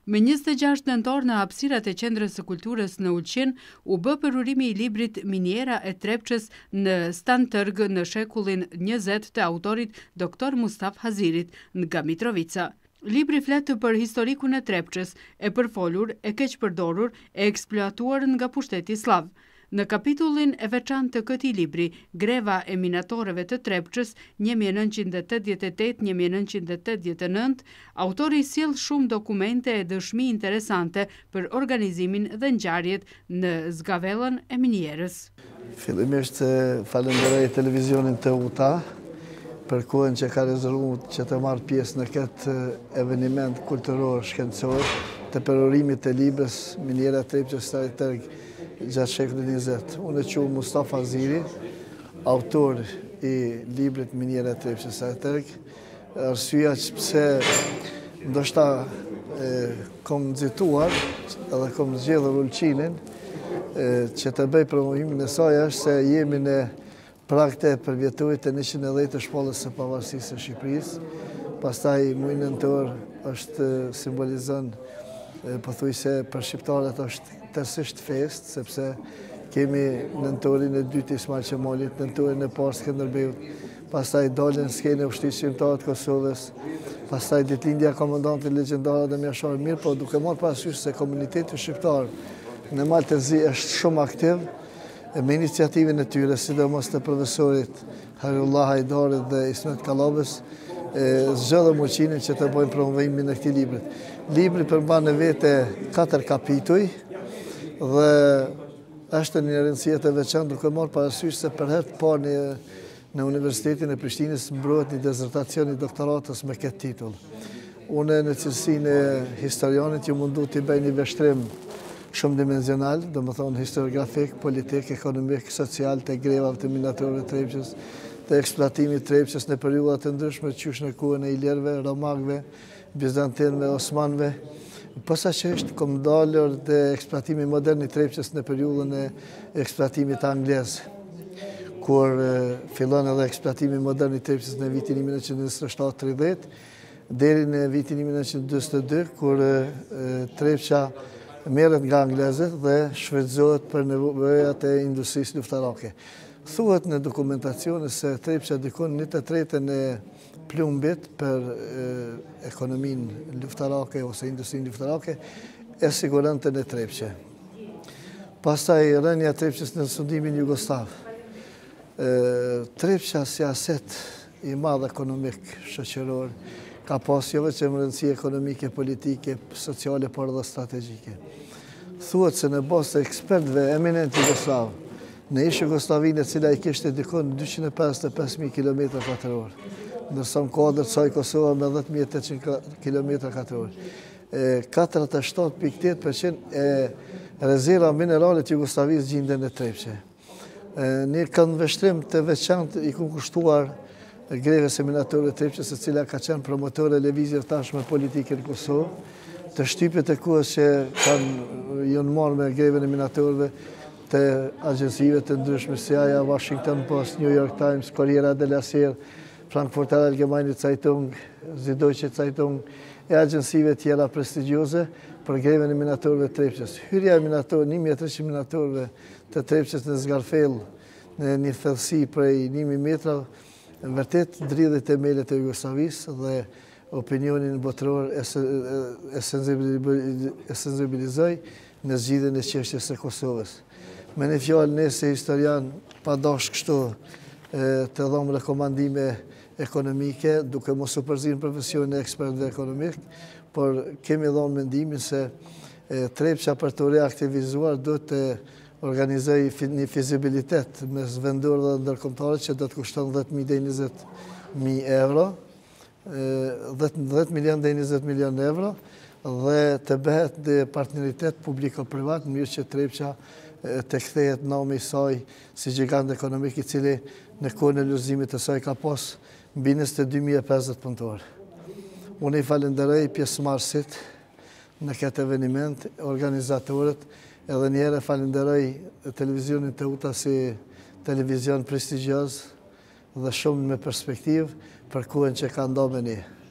Me 26 nëntor në hapësirat e Qendrës së Kulturës në Ulqin u bë përurimi i librit Miniera e Trepçës në Stan Tërg në shekullin 20 të autorit Dr. Mustaf Hazirit nga Mitrovica. Libri flet për historikun e Trepçës, e përfolur, e keqpërdorur, e eksploatuar nga pushteti slav. Në kapitullin e veçantë të këtij libri, Greva e minatorëve të Trepçës 1988-1989, autori sjell shumë dokumente e dëshmi interesante për organizimin dhe ngjarjet në zgavellën e minierës. Fillimisht falenderoj televizionin TUTA për kohën që ka rezervuar që të marrë pjesë në këtë eveniment kulturor shkencor të përurimit të librës Miniera e Trepçës Stan Tërg gjatë shekullit 20. Unë e quhem Mustaf Haziri, autor i librit Miniera e Trepçës Stan Tërg. Arsyeja pse ndoshta kom nxituar edhe kom zgjedhur Ulqinin që të bëj promovimin e saj është se jemi në prag të përvjetorit të 110 të shpallës së pavarësisë së Shqipërisë. Pastaj muaj nëntor është simbolizon pothuajse për shqiptarët është tërësisht fest, sepse kemi nëntorin e dytë Ismail Qemalit, nëntorin e parë Skënderbeut, pastaj dalën skenë ushtrisë shqiptare të Kosovës, pastaj ditëlindja e komandantit legjendar Adem Jashari. Mirë, po duke marrë parasysh se komuniteti shqiptar në Maltezi është shumë aktiv me iniciativën e tyre, sidomos të profesorit Hairullah Hajdarit dhe Ismet Kallabës, zgjodhëm Ulqinin që të bëjmë promovimin e këtij libri. Libri përmban në vete 4 kapituj dhe është një rëndësie të veçantë duke marrë parasysh se për herë të parë në Universitetin e Prishtinës mbrohet një dezertacion i doktoratës me këtë titull. Unë në cilësinë e historianit ju mundu t'i bëj një vështrim shumë dimensional, do më thonë historiografik, politik, ekonomik, social, të grevave të minatorëve të Trepçës, të eksploatimit Trepçës në periudhat të ndryshme, qysh në kohën e Ilerëve, Romakëve, Bizantinëve, Osmanëve. Posaçërisht kom dalur dhe eksploatimi modern i Trepçës në periudhën e eksploatimit anglez, kur fillon edhe eksploatimi modern i Trepçës në vitin 1927-30, deri në vitin 1942, kur Trepça merret nga anglezët dhe shfrytëzohet për nevojat e industrisë luftarake. Thuhet në dokumentacione se Trepça dikon 1/3 e plumbit për ekonominë luftarake ose industrinë luftarake e sigurante në Trepçë. Pastaj rënja e Trepçës në sundimin jugoslav. Trepça si aset i madh ekonomik, shoqëror, ka pas jo vetëm rëndësi ekonomike, politike, sociale, por edhe strategjike. Thuhet se në bazë të ekspertëve eminent jugoslav, në ish Jugosllavinë e cila i kishte dikon 255.000 km², ndërsa në kuadër saj Kosova me 10.800 km². 47.8% e rezerva minerale të Jugosllavisë gjenden në Trepçë. Një këndvështrim të veçantë i ku kushtuar grevës e minatorëve të Trepçës, e cila ka qenë promotore lëvizjes tashme politike në Kosovë, të shtypjet e kohës që janë marrë me grevën e minatorëve të agjensive të ndryshme si CIA, Washington Post, New York Times, Corriere della Sera, Frankfurter Allgemeine Zeitung, Süddeutsche Zeitung e agjensive tjera prestigjioze për grevën e minatorëve të Trepçës. Hyrja e 1300 minatorëve të Trepçës në Zgarfell në një thellësi prej 1000 metra vërtet dridhi themelet e Jugosllavisë dhe opinionin botëror e sensibilizoi në zgjidhjen e çështjes së Kosovës. Me një fjalë, ne si historian pa dash kështu të dhom rekomandime ekonomike, duke mos u përzirë në profesionin e ekspertëve ekonomik, por kemi dhënë mendimin se Trepça për të reaktivizuar do të organizoj një fizibilitet mes vendorë dhe ndërkombëtare që do të kushton 10.000 deri 20.000 euro, 10 milion deri 20 milion euro, dhe të bëhet dhe partneritet publiko-privat, mirë që Trepça të kthehet nomi i saj si gjigant ekonomik i cili në kohën e lulëzimit të saj ka pas mbi 22.050 punëtorë. Unë i falenderoj pjesëmarrësit në këtë eveniment, organizatorët, edhe njëherë falenderoj televizionin TUTA si televizion prestigjioz dhe shumë me perspektivë për kohën që ka ndonë me ne.